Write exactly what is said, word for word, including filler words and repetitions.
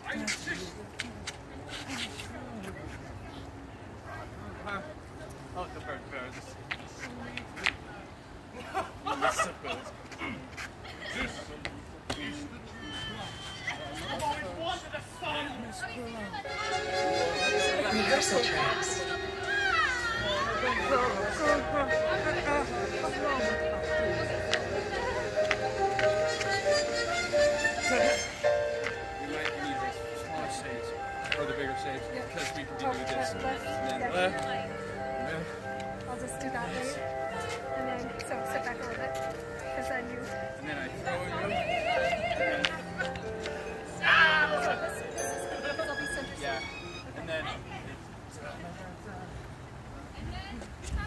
Oh, the bird, bird. Rehearsal tracks. Or the bigger shapes, yeah. because we can do Oh, this. left, left, And then yeah. left. Yeah. I'll just do that right. And then, so sit back a little bit. Because then you... And then I throw it. So this, this is because I'll be center. Yeah. And then... And then...